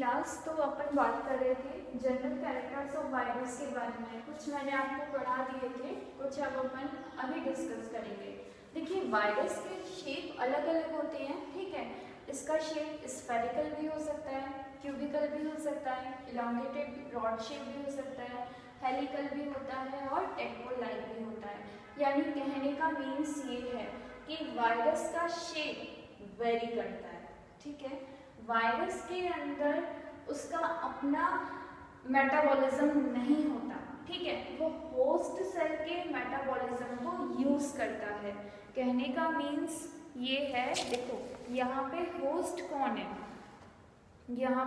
Class तो अपन बात कर रहे थे जनरल कैरेक्टर्स ऑफ वायरस के बारे में। कुछ मैंने आपको पढ़ा दिए थे, कुछ अब अपन अभी डिस्कस करेंगे। देखिए, वायरस के शेप अलग अलग होते हैं, ठीक है। इसका शेप स्फेरिकल भी हो सकता है, क्यूबिकल भी हो सकता है, इलांगेटेड रॉड शेप भी हो सकता है, हेलिकल भी होता है और टेट्रालाइक भी होता है। यानी कहने का मीन्स ये है कि वायरस का शेप वेरी करता है, ठीक है। वायरस के अंदर उसका अपना मेटाबॉलिज्म नहीं होता, ठीक है। वो होस्ट सेल के मेटाबॉलिज्म को यूज करता है। कहने का मीन्स ये है, देखो यहाँ पे होस्ट कौन है, यहाँ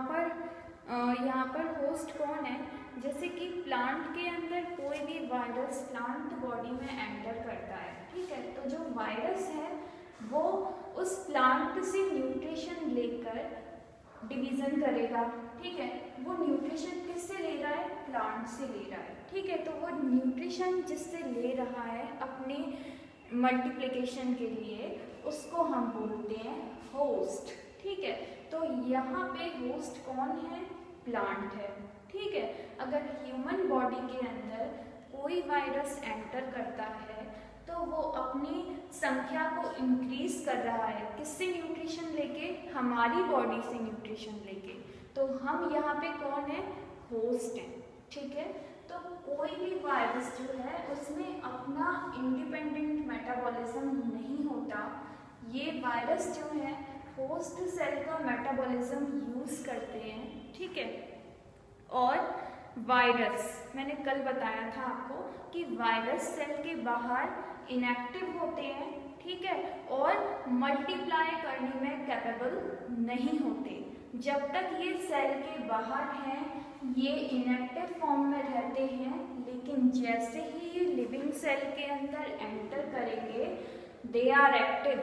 पर होस्ट कौन है। जैसे कि प्लांट के अंदर कोई भी वायरस प्लांट बॉडी में एंटर करता है, ठीक है। तो जो वायरस है वो उस प्लांट से न्यूट्रिशन लेकर डिवीजन करेगा, ठीक है। वो न्यूट्रिशन किससे ले रहा है? प्लांट से ले रहा है, ठीक है। तो वो न्यूट्रिशन जिससे ले रहा है अपने मल्टीप्लिकेशन के लिए, उसको हम बोलते हैं होस्ट, ठीक है। तो यहाँ पे होस्ट कौन है? प्लांट है, ठीक है। अगर ह्यूमन बॉडी के अंदर कोई वायरस एंटर करता है तो वो अपनी संख्या को इंक्रीज कर रहा है, किससे? न्यूट्रिशन लेके, हमारी बॉडी से न्यूट्रिशन लेके। तो हम यहाँ पे कौन है? होस्ट हैं, ठीक है। तो कोई भी वायरस जो है उसमें अपना इंडिपेंडेंट मेटाबॉलिज्म नहीं होता। ये वायरस जो है होस्ट सेल का मेटाबॉलिज्म यूज करते हैं, ठीक है। और वायरस, मैंने कल बताया था आपको कि वायरस सेल के बाहर इनएक्टिव होते हैं, ठीक है, और मल्टीप्लाई करने में कैपेबल नहीं होते। जब तक ये सेल के बाहर हैं ये इनएक्टिव फॉर्म में रहते हैं, लेकिन जैसे ही ये लिविंग सेल के अंदर एंटर करेंगे दे आर एक्टिव,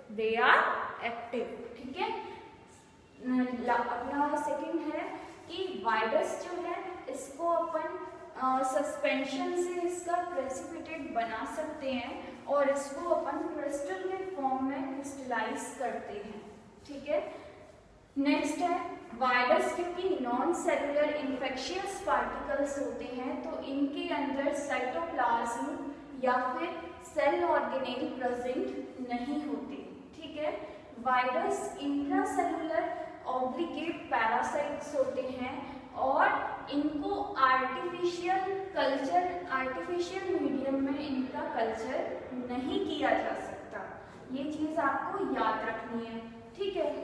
ठीक है। अपना सेकंड है कि वायरस जो है इसको अपन सस्पेंशन से इसका प्रेसिपिटेट बना सकते हैं और इसको अपन क्रिस्टल के फॉर्म में क्रिस्टलाइज करते हैं, ठीक है। नेक्स्ट है वायरस, क्योंकि नॉन सेलुलर इन्फेक्शियस पार्टिकल्स होते हैं तो इनके अंदर साइटोप्लाज्म या फिर सेल ऑर्गेनेल प्रेजेंट नहीं होते, ठीक है। वायरस इंट्रासेलुलर ऑब्लिगेट पैरासाइट्स होते हैं और इनको आर्टिफिशियल मीडियम में इनका कल्चर नहीं किया जा सकता। ये चीज आपको याद रखनी है, ठीक है।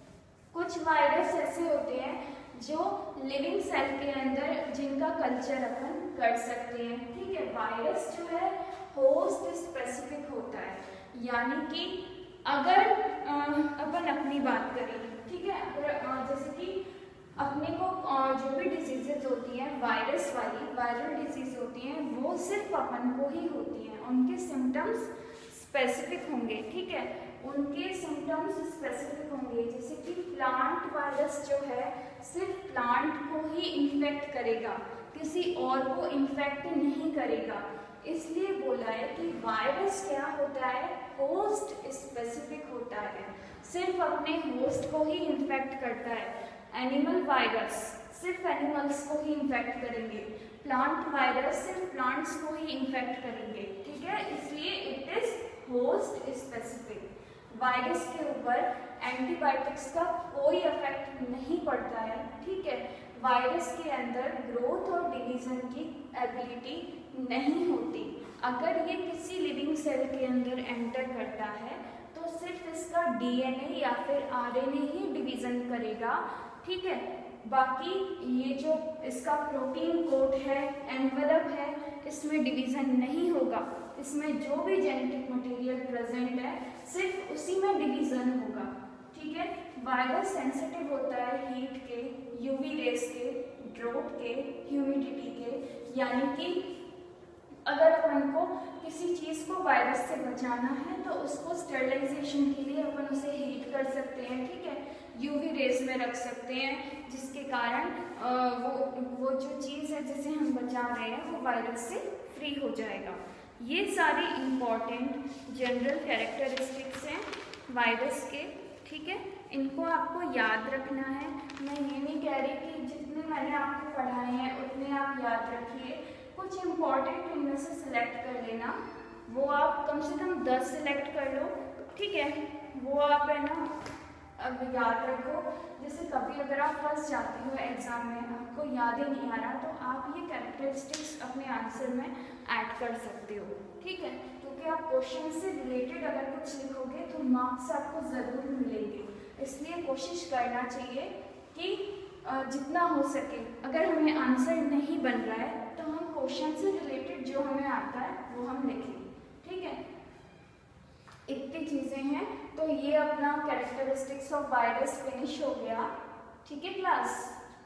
कुछ वायरस ऐसे होते हैं जो लिविंग सेल के अंदर जिनका कल्चर अपन कर सकते हैं, ठीक है। वायरस जो है होस्ट स्पेसिफिक होता है, यानी कि अगर अपन अपनी बात करें, ठीक है, अगर जैसे कि अपने को जो भी डिजीजेज होती हैं वायरस वाली, वायरल डिजीज होती हैं, वो सिर्फ अपन को ही होती हैं। उनके सिम्टम्स स्पेसिफिक होंगे, ठीक है, उनके सिम्टम्स स्पेसिफिक होंगे। जैसे कि प्लांट वायरस जो है सिर्फ प्लांट को ही इन्फेक्ट करेगा, किसी और को इन्फेक्ट नहीं करेगा। इसलिए बोला है कि वायरस क्या होता है? होस्ट स्पेसिफिक होता है, सिर्फ अपने होस्ट को ही इन्फेक्ट करता है। एनिमल वायरस सिर्फ एनिमल्स को ही इन्फेक्ट करेंगे, प्लांट वायरस सिर्फ प्लांट्स को ही इन्फेक्ट करेंगे, ठीक है। इसलिए it is host specific. Virus के ऊपर एंटीबायोटिक्स का कोई इफेक्ट नहीं पड़ता है, ठीक है। वायरस के अंदर ग्रोथ और डिवीजन की एबिलिटी नहीं होती। अगर ये किसी लिविंग सेल के अंदर एंटर करता है तो सिर्फ इसका डीएनए या फिर आरएनए ही डिवीजन करेगा, ठीक है। बाकी ये जो इसका प्रोटीन कोट है, एनवेलप है, इसमें डिवीजन नहीं होगा। इसमें जो भी जेनेटिक मटेरियल प्रेजेंट है सिर्फ उसी में डिवीजन होगा, ठीक है। वायरस सेंसिटिव होता है हीट के, यूवी रेस के, ड्रॉट के, ह्यूमिडिटी के। यानी कि अगर अपन को किसी चीज़ को वायरस से बचाना है तो उसको स्टरलाइजेशन के लिए अपन उसे हीट कर सकते हैं, ठीक है, यूवी रेस में रख सकते हैं, जिसके कारण वो जो चीज़ है जिसे हम बचा रहे हैं वो वायरस से फ्री हो जाएगा। ये सारी इम्पॉर्टेंट जनरल कैरेक्टरिस्टिक्स हैं वायरस के, ठीक है, इनको आपको याद रखना है। मैं ये नहीं कह रही कि जितने मैंने आपको पढ़ाए हैं उतने आप याद रखिए, कुछ इम्पॉर्टेंट इनमें से सिलेक्ट कर लेना, वो आप कम से कम 10 सिलेक्ट कर लो, ठीक है, वो आप है ना अब याद रखो। जैसे कभी अगर आप फंस जाते हो एग्ज़ाम में, आपको याद ही नहीं आ रहा, तो आप ये कैरेक्टरिस्टिक्स अपने आंसर में ऐड कर सकते हो, ठीक है, क्योंकि आप क्वेश्चन से रिलेटेड अगर कुछ लिखोगे तो मार्क्स आपको ज़रूर मिलेंगे। इसलिए कोशिश करना चाहिए कि जितना हो सके, अगर हमें आंसर नहीं बन रहा है तो हम क्वेश्चन से रिलेटेड जो हमें आता है वो हम लिखें, ठीक है। इतनी चीज़ें हैं, तो ये अपना कैरेक्टरिस्टिक्स ऑफ वायरस फिनिश हो गया, ठीक है क्लास।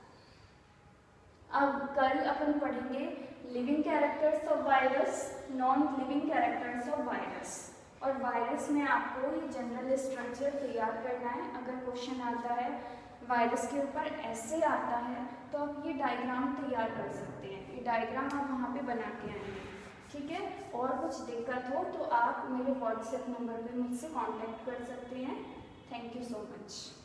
अब कल अपन पढ़ेंगे living characters of virus, non living characters of virus. और वायरस में आपको ये जनरल स्ट्रक्चर तैयार करना है। अगर क्वेश्चन आता है वायरस के ऊपर ऐसे आता है तो आप ये डायग्राम तैयार कर सकते हैं, ये डायग्राम आप वहाँ पे बना के आएंगे, ठीक है। और कुछ दिक्कत हो तो आप मेरे व्हाट्सएप नंबर पे मुझसे कांटेक्ट कर सकते हैं। Thank you so much.